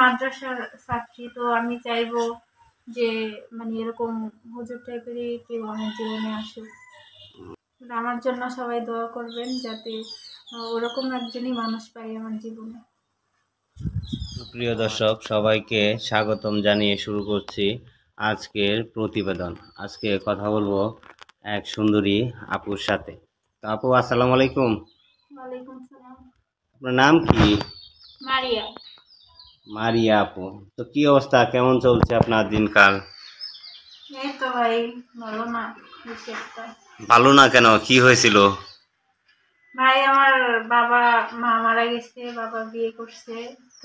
মাদ্রাসার ছাত্রী, তো আমি চাইবো যে মানে এরকম হুজুর টাইপেরই কেউ আমার জীবনে আসুক। আমার জন্য সবাই দোয়া করবেন যাতে ওরকম একজনই মানুষ পাই আমার জীবনে। প্রিয় দর্শক, সবাইকে স্বাগতম জানিয়ে শুরু করছি আজকের প্রতিবেদন। আজকে কথা বলবো এক সুন্দরী আপুর সাথে। তো আপু, আসসালামু আলাইকুম। ওয়ালাইকুম সালাম। আপনার নাম কি? মারিয়া। মারিয়া আপু। তো কি অবস্থা, কেমন চলছে আপনার দিনকাল? এই তো ভাই, ভালো না বেশি একটা। ভালো না কেন, কি হয়েছিল? ভাই আমার বাবা মা মারা গেছে, বাবা বিয়ে করছে, তো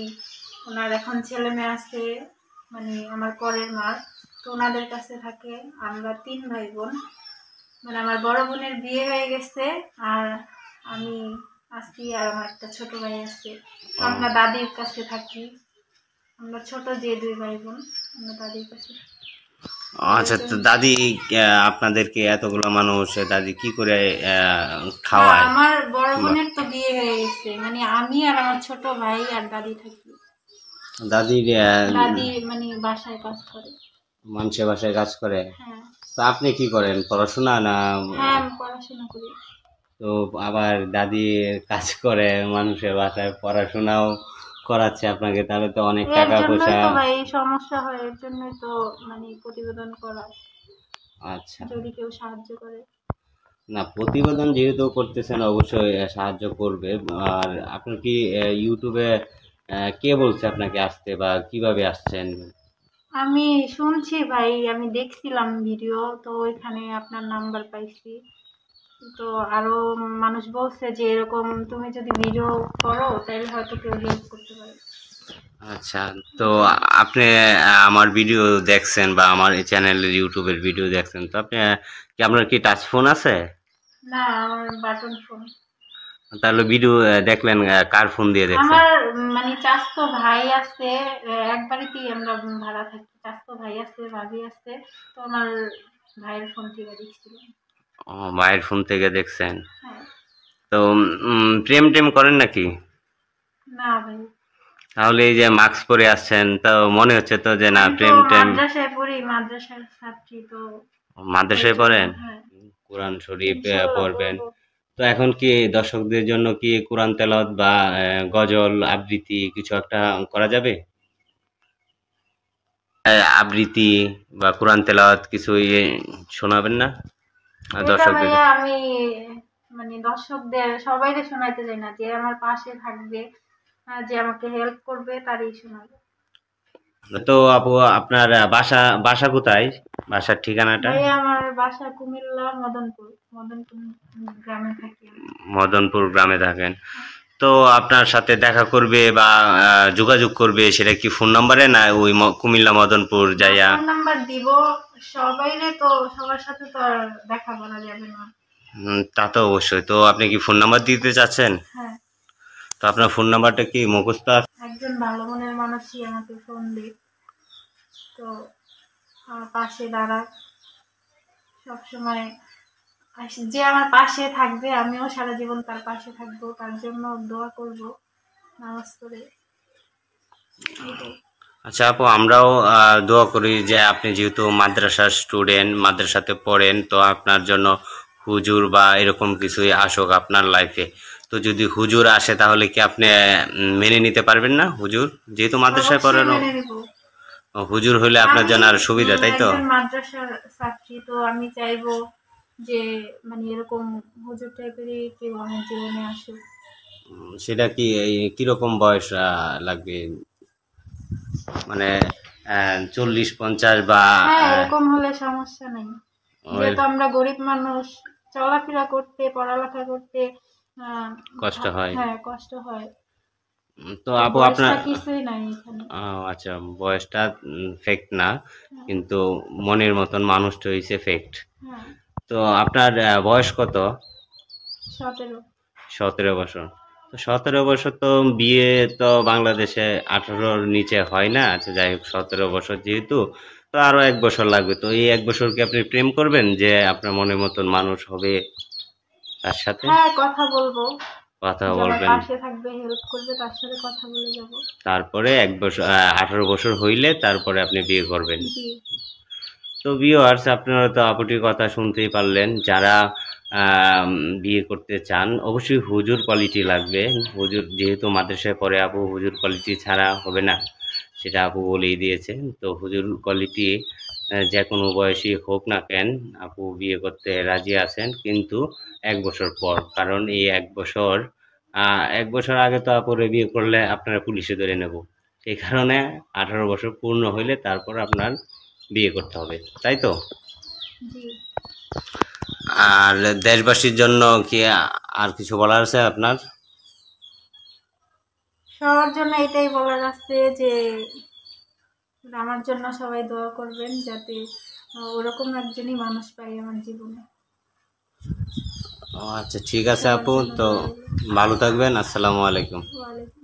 ওনার এখন ছেলে মেয়ে আছে, মানে আমার পরের মা, তো ওনাদের কাছে থাকে। আমরা 3 ভাই বোন, মানে আমার বড় বোনের বিয়ে হয়ে গেছে, আর আমি আছি, আর আমার একটা ছোট ভাই আছে। তো আমরা দাদির কাছে থাকি। আমরা ছোট যে 2 ভাই বোন, আমরা দাদির কাছে থাকি। আচ্ছা, তো দাদি আপনাদেরকে এতগুলো মানুষ, দাদি কি করে না, খাওয়ায়? আমার বড় বোনের তো বিয়ে হয়ে গেছে, মানে আমি আর আমার ছোট ভাই আর দাদি থাকি। দাদির দাদি মানে বাসায় কাজ করে। মানুষের বাসায় কাজ করে? হ্যাঁ। তো আপনি কি করেন, পড়াশোনা না? হ্যাঁ, আমি পড়াশোনা করি। তো আবার দাদি কাজ করে, মানুষের বাসায় পড়াশোনাও করাচ্ছে আপনাকে, তাহলে তো অনেক এর টাকা জন্যই পয়সা। তো ভাই সমস্যা হয়, এর জন্যই তো মানে প্রতিবেদন করা, আচ্ছা, যদি কেউ সাহায্য করে। না প্রতিবেদন যেহেতু করতেছেন অবশ্যই সাহায্য করবে। আর আপনি কি ইউটিউবে কে বলছে আপনাকে আসতে, বা কিভাবে আসছেন? আমি শুনছি ভাই, আমি দেখছিলাম ভিডিও, তো ওইখানে আপনার নাম্বার পাইছি। তো আরো মানুষ বলছে যে এরকম তুমি যদি ভিডিও করো তাহলে হয়তো কেউ হেল্প করতে পারে। আচ্ছা, তো আপনি আমার ভিডিও দেখছেন বা আমার এই চ্যানেলের ইউটিউবের ভিডিও দেখছেন, তো আপনি কি, আপনার কি টাচ ফোন আছে? না, আমার বাটন ফোন। তাহলে ভিডিও দেখলেন কার ফোন দিয়ে দেখছেন? আমার মানে চাচাতো ভাই আছে, এক বাড়িতেই আমরা ভাড়া থাকি। চাচাতো ভাই আছে, ভাবি আছে, তো আমার ভাইয়ের ফোন থেকে দেখছিলাম। ও, ভাইয়ের ফোন থেকে দেখছেন। হ্যাঁ। তো প্রেম টেম করেন নাকি? না ভাই। তাহলে এই যে মাস্ক পরে আসছেন, তো মনে হচ্ছে তো যে না আমি তো প্রেম টেম। মাদ্রাসায় পড়ি, মাদ্রাসার ছাত্রী তো, এর মাদ্রাসায় জন্য। পড়েন? হ্যাঁ। কোরআন শরীফ ইনশাল্লাহ পড়বেন? পড়বো। তো এখন কি দর্শকদের জন্য কি কোরআন তেলাওয়াত বা গজল আবৃত্তি কিছু একটা করা যাবে? আবৃত্তি বা কোরআন তেলাওয়াত কিছু শোনাবেন না এটা দর্শকদের? ভাইয়া আমি মানে দর্শকদের সবাইকে শোনাইতে চাই না, যে আমার পাশে থাকবে, যে আমাকে হেল্প করবে তারই শোনাবো। তো আপু, আপনার বাসা বাসা কোথায়, বাসার ঠিকানাটা? ভাইয়া আমার বাসা কুমিল্লা, মদনপুর। মদনপুর গ্রামে থাকি আমি। মদনপুর গ্রামে থাকেন? তো আপনার সাথে দেখা করবে বা যোগাযোগ করবে, সেটা কি ফোন নাম্বারে, না ওই কুমিল্লা মদনপুর যাইয়া? ফোন নাম্বার দিব সবাইরে, তো সবার সাথে তো আর দেখা করা যাবে না। তা তো অবশ্যই। তো আপনি কি ফোন নাম্বার দিতে চাচ্ছেন? হ্যাঁ। তো আপনার ফোন নাম্বারটা কি মুখস্থ আছে? একজন ভালো মনের মানুষই আমাকে ফোন দেয়, তো আমার পাশে দাঁড়ায় সবসময়। যে আমার পাশে থাকবে, আমিও সারা জীবন তার পাশে থাকবো, তার জন্য দোয়া করব নামাজ পড়ে। আচ্ছা আপু, আমরাও দোয়া করি যে আপনি যেহেতু মাদ্রাসার স্টুডেন্ট, মাদ্রাসাতে পড়েন, তো আপনার জন্য হুজুর বা এরকম কিছুই আসুক আপনার লাইফে। তো যদি হুজুর আসে তাহলে কি আপনি মেনে নিতে পারবেন না হুজুর, যেহেতু মাদ্রাসায় অবশ্যই পড়েন? মেনে নিব। হুজুর হলে আপনার আমি জন্য আর সুবিধা, তাই তো? একজন মাদ্রাসার ছাত্রী, তো আমি চাইবো যে মানে এরকম হুজুর টাইপেরই কেউ আমার জীবনে আসুক। সেটা কি কিরকম বয়স লাগবে, মানে 40-50 বা হ্যাঁ, এরকম হলে সমস্যা নেই, ওই যেহেতু আমরা গরিব মানুষ, চলাফেরা করতে, পড়ালেখা করতে কষ্ট হয়? হ্যাঁ কষ্ট হয়। তো তো আপু আপনার, বয়সটা কিছুই নাই এখানে। আচ্ছা, বয়সটা ফেক্ট না, হ্যাঁ। কিন্তু মনের মতন মানুষটা হইছে ফেক্ট। হ্যাঁ। তো আপনার বয়স কত? 17। 17 বছর? তো 17 বছর তো বিয়ে তো বাংলাদেশে 18-র নিচে হয় না। আচ্ছা যাই হোক, 17 বছর যেহেতু, তো আরো 1 বছর লাগবে। তো এই 1 বছর কি আপনি প্রেম করবেন, যে আপনার মনের মতন মানুষ হবে তার সাথে? হ্যাঁ, কথা বলবো। কথা যে আমার বলবেন। পাশে থাকবে, হেল্প করবে, তার সাথে কথা বলে যাব। তারপরে 1 বছর 18 বছর হইলে তারপরে আপনি বিয়ে করবেন। জি। তো ভিউয়ার্স, আপনারা তো আপুটির কথা শুনতেই পারলেন। যারা আম, বিয়ে করতে চান অবশ্যই হুজুর কোয়ালিটি লাগবে। হুজুর যেহেতু মাদ্রাসায় পড়ে আপু, হুজুর কোয়ালিটি ছাড়া হবে না, সেটা আপু বলেই দিয়েছেন। তো হুজুর কোয়ালিটি যে কোনো বয়সী হোক না কেন, আপু বিয়ে করতে রাজি আছেন, কিন্তু 1 বছর পর। কারণ এই 1 বছর 1 বছর আগে তো আপুরে বিয়ে করলে আপনারা পুলিশে ধরে নেব। সেই কারণে 18 বছর পূর্ণ হইলে তারপর আপনার বিয়ে করতে হবে, তাই তো? জি। আর দেশবাসীর জন্য কি আর কিছু বলার আছে আপনার? সবার জন্য এটাই বলার আছে যে আমার জন্য সবাই দোয়া করবেন, যাতে ওরকম একজনই মানুষ পাই আমার জীবনে। ও আচ্ছা, ঠিক আছে সবার আপু। জন্য তো দোয়া রইল। ভালো থাকবেন। আসসালামু আলাইকুম। ওয়ালাইকুম